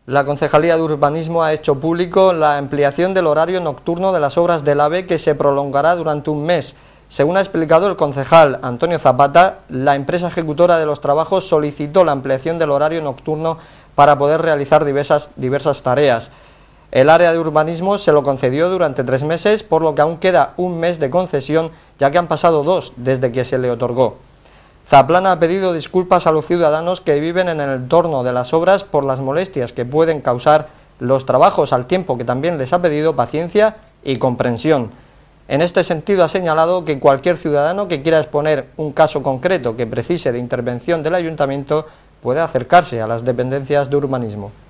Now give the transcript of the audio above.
La Concejalía de Urbanismo ha hecho público la ampliación del horario nocturno de las obras del AVE que se prolongará durante un mes. Según ha explicado el concejal Antonio Zapata, la empresa ejecutora de los trabajos solicitó la ampliación del horario nocturno para poder realizar diversas tareas. El área de urbanismo se lo concedió durante 3 meses, por lo que aún queda un mes de concesión, ya que han pasado 2 desde que se le otorgó. Zaplana ha pedido disculpas a los ciudadanos que viven en el entorno de las obras por las molestias que pueden causar los trabajos, al tiempo que también les ha pedido paciencia y comprensión. En este sentido ha señalado que cualquier ciudadano que quiera exponer un caso concreto que precise de intervención del ayuntamiento puede acercarse a las dependencias de urbanismo.